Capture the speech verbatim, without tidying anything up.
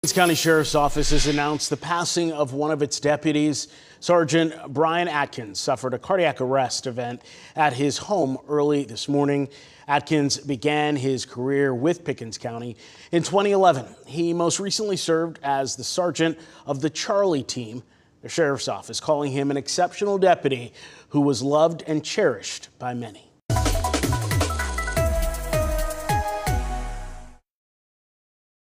Pickens County Sheriff's Office has announced the passing of one of its deputies. Sergeant Brian Atkins suffered a cardiac arrest event at his home early this morning. Atkins began his career with Pickens County in twenty eleven. He most recently served as the sergeant of the Charlie team. The Sheriff's Office calling him an exceptional deputy who was loved and cherished by many.